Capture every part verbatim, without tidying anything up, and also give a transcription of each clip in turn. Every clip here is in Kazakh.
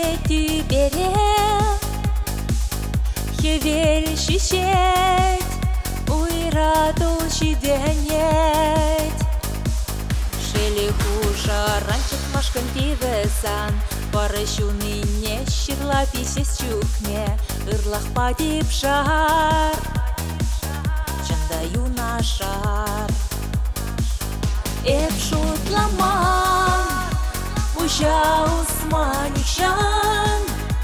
тюбере хевел шишет уйратул шиденет шели хуша ранчик машкан тивесан парашюны не щирла писес чухне ырлах падип шар чандаю на шар эп шутламан Уща Усманичан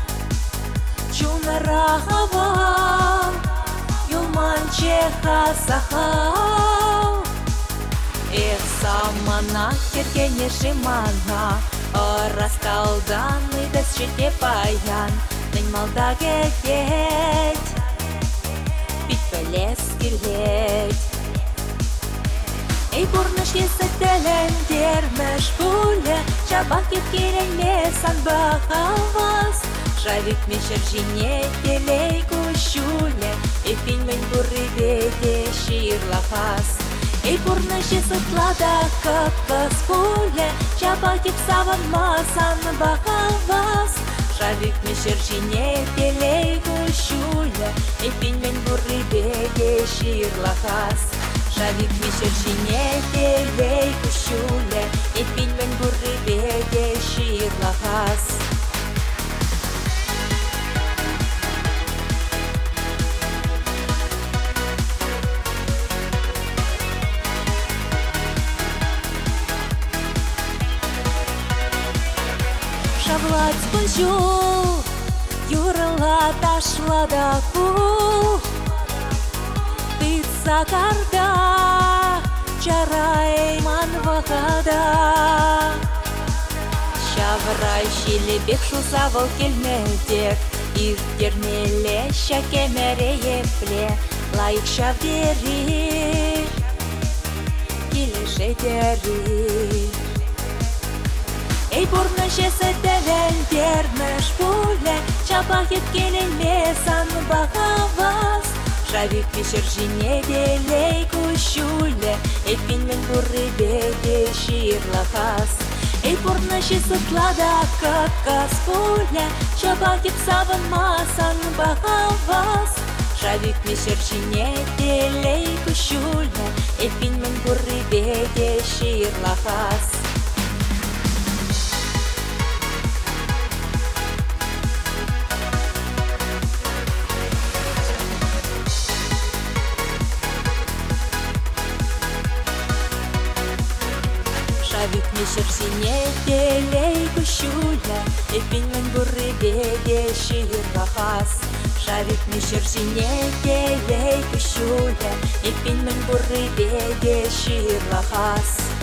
Чуна Рахава Юлман Чеха Сахау Эх, самана Кергене Шимана Раскалданы Десчете паян Нень малдаге деть Пить пелес кирлеть Эй, бурныш есеттелен дермеш пуле Чабакет керенмесан бахавас Шавик мешер жине телей кущуле Эй, пиньмен буры беде ширлахас Эй, бурныш есетлада капкас пуле Чабакет саван масан бахавас Шавик мешер жине телей кущуле Эй, пиньмен буры беде ширлахас Шавик мишерчине телей кущуле И пиньмен буры беде ширлахас Шавлать спонжу Юрла ташла даку Сакарда, чарай манвахада. Шаврай шили бекшу савал кельмедек, их термеле щакемере епле, лайк шавдери, килешедери. Эй, бурныше сетелен термеш пуле, чабахет келенмесан бахавас. Шавик мишер жине делей кущуле Эй, пиньмен буры беде ширлахас Эй, бурныше сытлада капкас пуле Чабакет саван масан бахавас Шавик мишер жине делей кущуле Эй, пиньмен буры беде ширлахас Шавик мишер сине телей кущуля И пиньмен буры беде ширлахас Шавик мишер сине телей кущуля И пиньмен буры беде ширлахас